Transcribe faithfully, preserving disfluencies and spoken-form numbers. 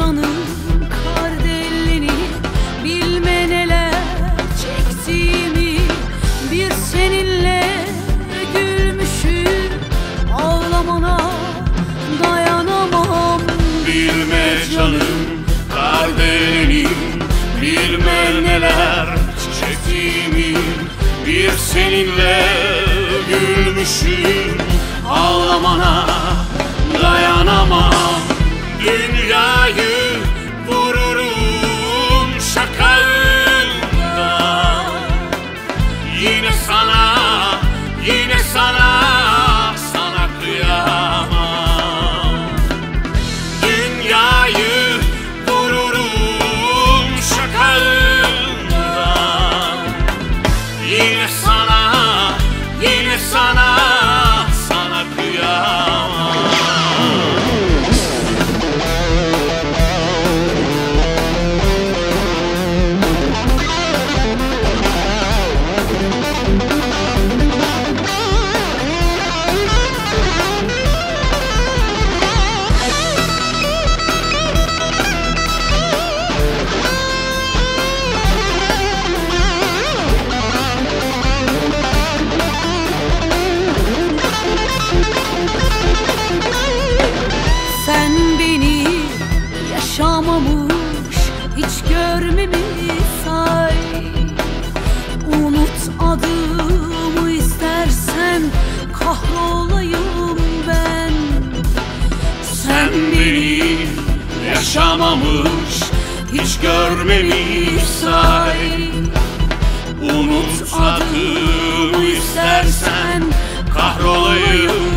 canım Kardellini, bilme neler çektiğimi. Bir seninle gülmüşüm, ağlamana dayanamam. Bilme canım Kardellini, bilme neler çektiğimi. Bir seninle gülmüşüm, ağlamana dayanamam. Dünyayı vururum şakağında, yine sana, yine sana, sana kıyamam. Dünyayı vururum şakağında, yine sana, yine sana, sana kıyamam. Sen beni yaşamamış, hiç görmemiş say. Unut adımı istersen, kahrolayım ben. Sen beni yaşamamış, hiç görmemiş say. Unut adımı istersen, kahrolayım